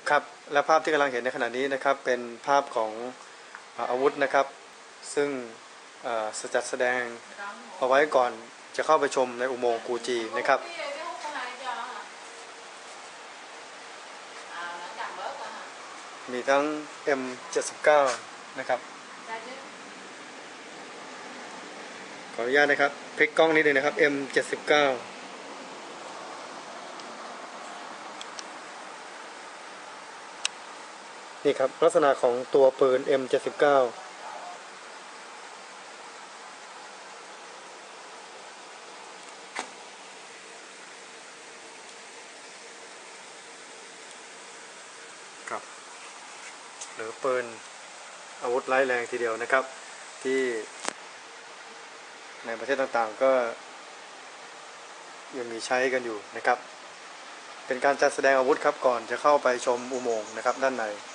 ครับและภาพที่กำลังเห็นในขณะนี้นะครับเป็นภาพของอาวุธนะครับซึ่งจัดแสดงเอาไว้ก่อนจะเข้าไปชมในอุโมงค์กูจีนะครับมีทั้ง M79 นะครับขออนุญาตนะครับพลิกกล้องนิดนึงนะครับ M79นี่ครับลักษณะของตัวปืน M79 ครับหรือปืนอาวุธร้ายแรงทีเดียวนะครับที่ในประเทศต่างๆก็ยังมีใช้กันอยู่นะครับเป็นการจัดแสดงอาวุธครับก่อนจะเข้าไปชมอุโมงค์นะครับด้านใน